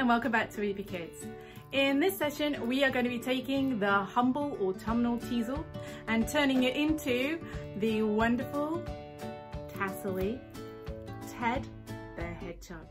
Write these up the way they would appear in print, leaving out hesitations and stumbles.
and welcome back to Weeby Kids. In this session we are going to be taking the humble autumnal teasel and turning it into the wonderful, tassely Ted the Hedgehog.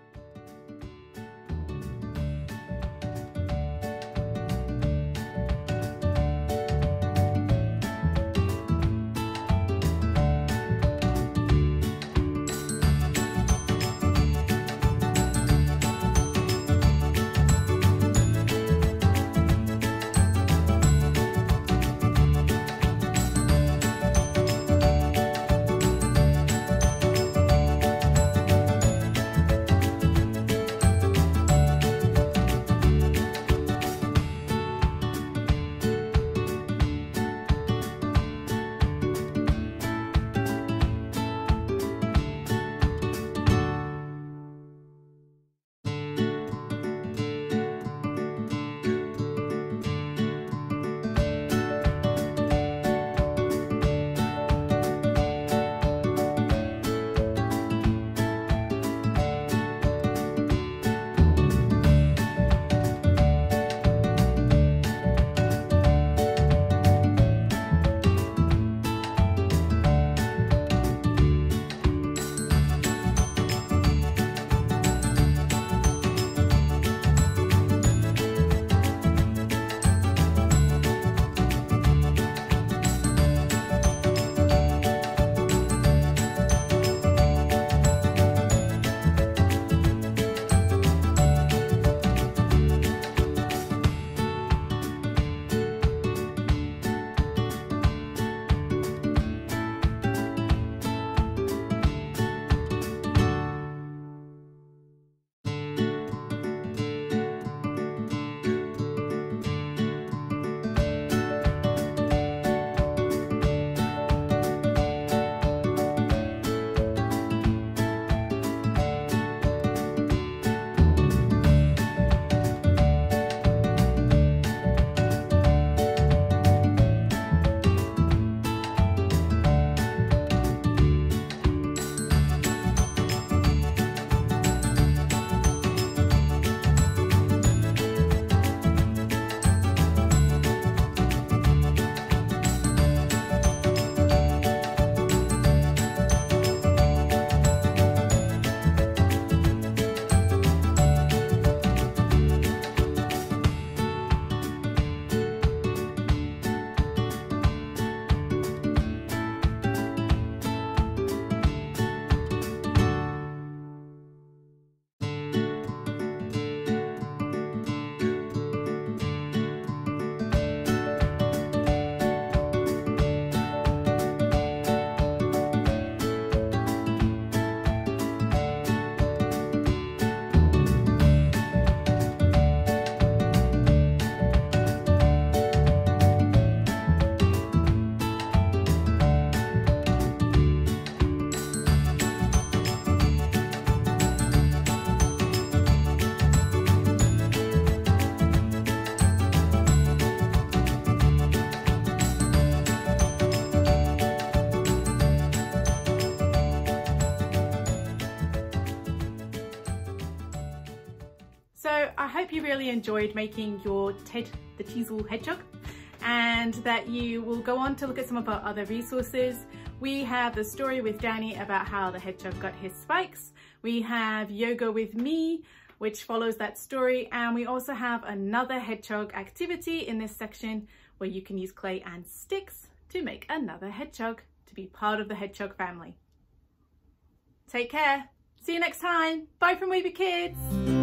So I hope you really enjoyed making your Ted the Teasel Hedgehog and that you will go on to look at some of our other resources. We have the story with Danny about how the hedgehog got his spikes. We have Yoga with Me, which follows that story. And we also have another hedgehog activity in this section where you can use clay and sticks to make another hedgehog to be part of the hedgehog family. Take care. See you next time. Bye from Weeby Kids.